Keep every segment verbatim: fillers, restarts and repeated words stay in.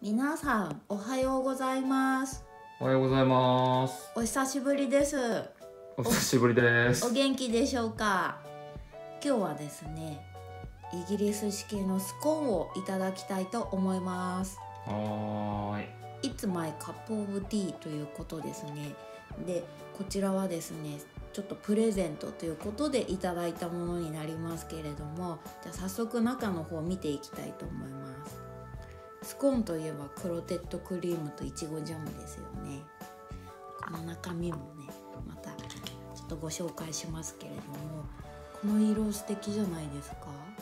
皆さんおはようございます。 おはようございます。 お久しぶりです。 お久しぶりです。 お元気でしょうか。今日はですね、イギリス式のスコーンをいただきたいと思います。 はーい。 It's my cup of tea ということですね。で、こちらはですね、ちょっとプレゼントということでいただいたものになりますけれども、じゃあ早速中の方を見ていきたいと思います。スコーンといえばクロテッドクリームといちごジャムですよね。この中身もね、またちょっとご紹介しますけれども、この色素敵じゃないですか。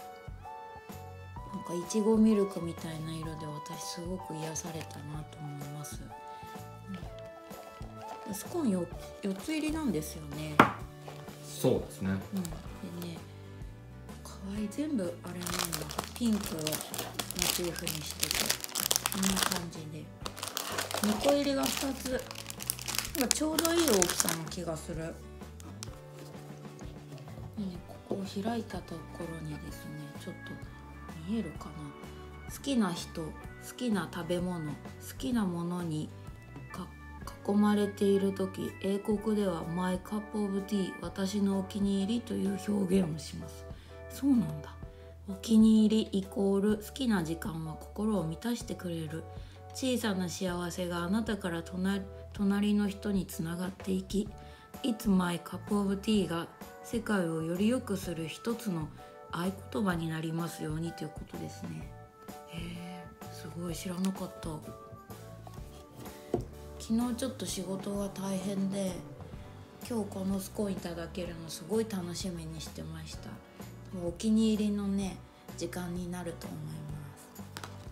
なんかいちごミルクみたいな色で私すごく癒されたなと思います。うん、スコーン よ, よっつ入りなんですよね。 そうですね。 うん、でね、かわいい、全部あれなんだ、ピンクをモチーフにしてて、こんな感じでにこ入りがふたつ、なんかちょうどいい大きさの気がする。でね、ここを開いたところにですね、ちょっと見えるかな、好きな人、好きな食べ物、好きなものにか囲まれている時、英国では My cup of tea 私のお気に入りという表現をします。そうなんだ。お気に入りイコール好きな時間は心を満たしてくれる。小さな幸せがあなたから隣、隣の人につながっていき、It's my cup of tea が世界をより良くする一つの合言葉になりますようにということですね。へー、すごい知らなかった。昨日ちょっと仕事が大変で、今日このスコーンいただけるのすごい楽しみにしてました。お気に入りのね時間になると思います。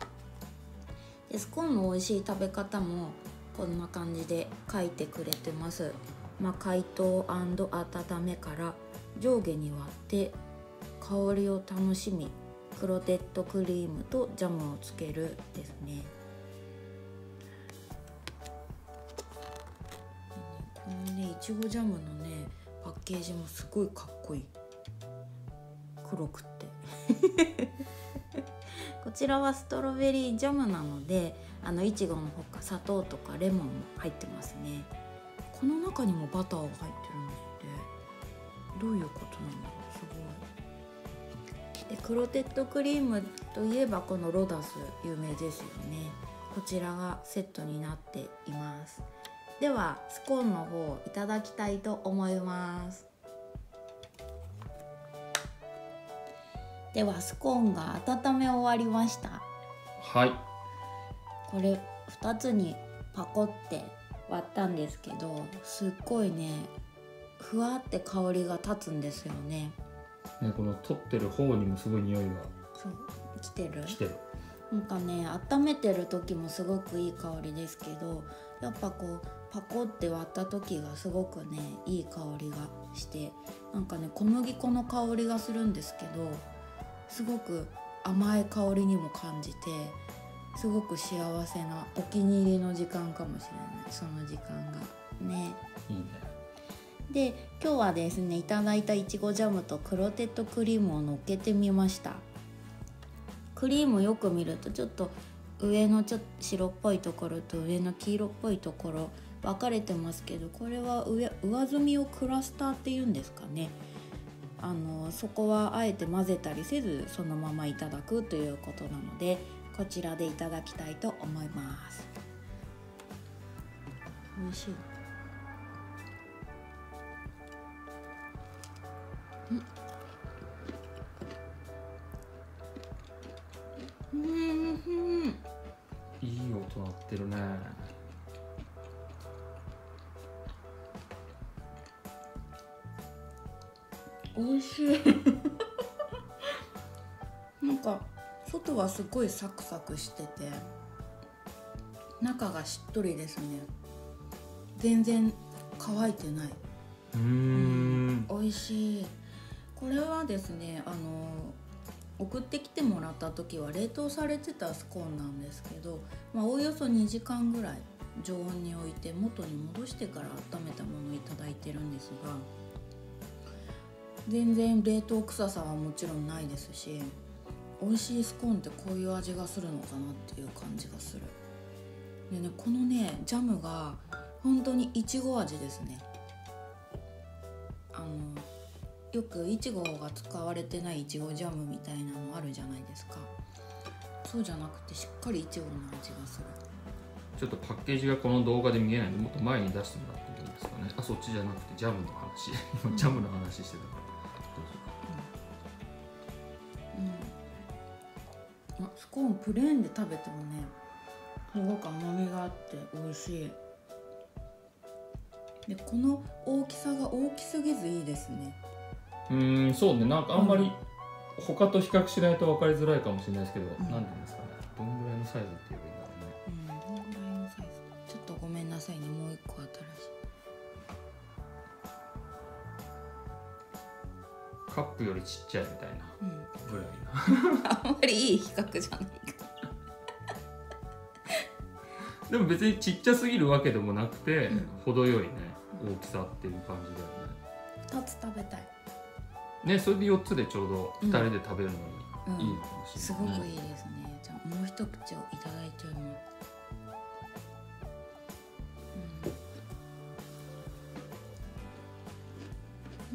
でスコーンの美味しい食べ方もこんな感じで書いてくれてます。まあ、解凍&温めから上下に割って香りを楽しみ、クロテッドクリームとジャムをつけるですね。このねいちごジャムのねパッケージもすごいかっこいい、黒くってこちらはストロベリージャムなので、あのいちごのほか砂糖とかレモンも入ってますね。この中にもバターが入ってるんですって。どういうことなんだろう、すごい。でクロテッドクリームといえばこのロダス有名ですよね。こちらがセットになっています。ではスコーンの方いただきたいと思います。ではスコーンが温め終わりました。 はい。 これふたつにパコって割ったんですけど、すっごいねふわって香りが立つんですよね。 ね、この取ってる方にもすごい匂いがそう来てる。 来てる。 なんかね温めてる時もすごくいい香りですけど、やっぱこうパコって割った時がすごくねいい香りがして、なんかね小麦粉の香りがするんですけど、すごく甘い香りにも感じて、すごく幸せなお気に入りの時間かもしれない、その時間がね。 いいね。 で今日はですねいただいたいちごジャムとクロテッドクリームをのっけてみました。クリームよく見るとちょっと上のちょっと白っぽいところと上の黄色っぽいところ分かれてますけど、これは 上, 上澄みをクラスターっていうんですかね。あのそこはあえて混ぜたりせずそのままいただくということなので、こちらでいただきたいと思います。美味しい。うんうんうん、 いい音鳴ってるね。 美味しいなんか外はすごいサクサクしてて中がしっとりですね。全然乾いてない。 うーん、 美味しい。これはですね、あの送ってきてもらった時は冷凍されてたスコーンなんですけど、まあ、おおよそにじかんぐらい常温に置いて元に戻してから温めたものをいただいてるんですが、全然冷凍臭さはもちろんないですし、 美味しいスコーンってこういう味がするのかなっていう感じがする。でね、このねジャムが本当にいちご味ですね。あのよくいちごが使われてないいちごジャムみたいなのあるじゃないですか。そうじゃなくてしっかりいちごの味がする。 ちょっとパッケージがこの動画で見えないのでもっと前に出してもらってもいいですかね。あ、そっちじゃなくてジャムの話今ジャムの話してたから、 うんうん、あスコーンプレーンで食べてもねすごく甘みがあって美味しい。でこの大きさが大きすぎずいいですね。 うーん、そうね、なんかあんまり他と比較しないと分かりづらいかもしれないですけど、 うん、 なんていうんですかね、どんぐらいのサイズって言えばいいんだろうね。 うん、どんぐらいのサイズ。ちょっとごめんなさいね、もう一個新しい。 カップよりちっちゃいみたいなぐらいな、うん、あんまりいい比較じゃないかでも別にちっちゃすぎるわけでもなくて、うん、程よいね大きさっていう感じだよね。 ふたつ食べたいね。それでよっつでちょうどふたりで食べるのにいいのかもしれない、ね、うん、 すごくいいですね。じゃあもう一口をいただいちゃいます、うん、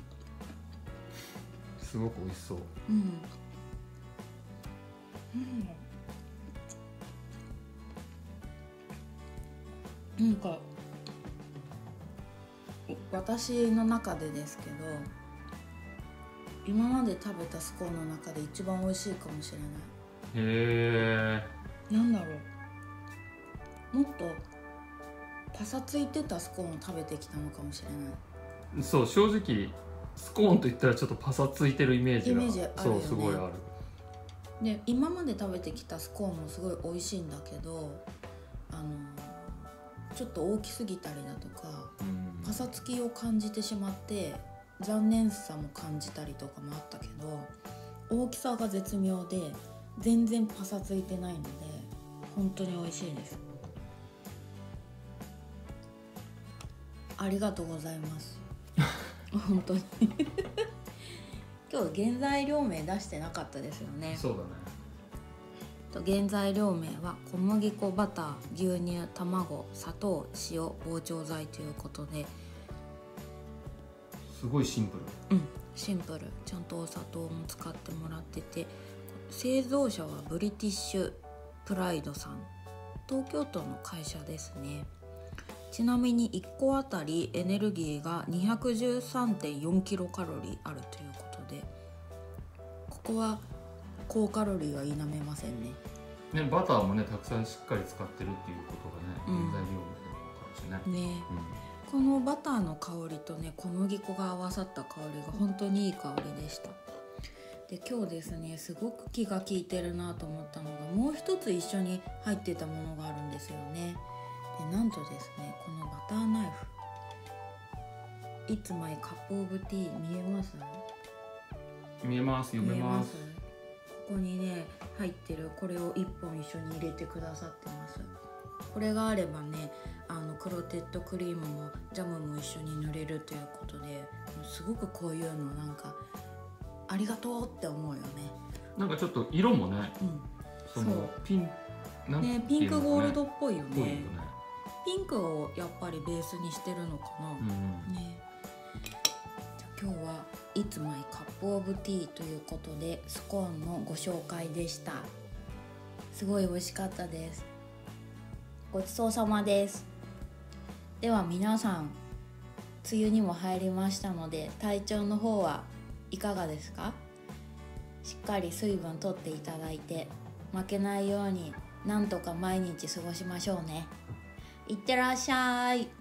すごく美味しそう。 うん、うん、なんか私の中でですけど今まで食べたスコーンの中で一番美味しいかもしれない。 へえ。なんだろう、もっとパサついてたスコーンを食べてきたのかもしれない。 そう、正直スコーンといったらちょっとパサついてるイメージがイメージあるよね。 そうすごいある。 で今まで食べてきたスコーンもすごい美味しいんだけど、あのちょっと大きすぎたりだとか、うん、パサつきを感じてしまって残念さも感じたりとかもあったけど、大きさが絶妙で全然パサついてないので本当に美味しいです。ありがとうございます本当に今日原材料名出してなかったですよね。 そうだね。 原材料名は小麦粉、バター、牛乳、卵、砂糖、塩、膨張剤ということで、 すごいシンプル。 うん、シンプル。ちゃんとお砂糖も使ってもらってて、製造者はブリティッシュプライドさん、東京都の会社ですね。ちなみにいっこあたりエネルギーが にひゃくじゅうさんてんよんキロカロリーあるということで、ここは高カロリーは否めませんね。 ね、バターもねたくさんしっかり使ってるっていうことがね、原材料名でもかもしれないね、うん、このバターの香りとね小麦粉が合わさった香りが本当にいい香りでした。で今日ですねすごく気が利いてるなと思ったのが、もう一つ一緒に入ってたものがあるんですよね。でなんとですね、このバターナイフ It's my cup of tea 見えます？ 見えます、読めます。 ここにね入ってるこれをいっぽん一緒に入れてくださってます。これがあればね、あのクロテッドクリームもジャムも一緒に塗れるということで、すごくこういうのなんかありがとうって思うよね。 なんかちょっと色もね、うん、そのピンなんていうのね、ピンクゴールドっぽいよね。ぽいよね。ピンクをやっぱりベースにしてるのかな、うん、ね。じゃあ今日はIt's my cup of tea ということでスコーンのご紹介でした。すごい美味しかったです。ごちそうさまです。では皆さん、梅雨にも入りましたので体調の方はいかがですか？しっかり水分とっていただいて負けないようになんとか毎日過ごしましょうね。いってらっしゃい。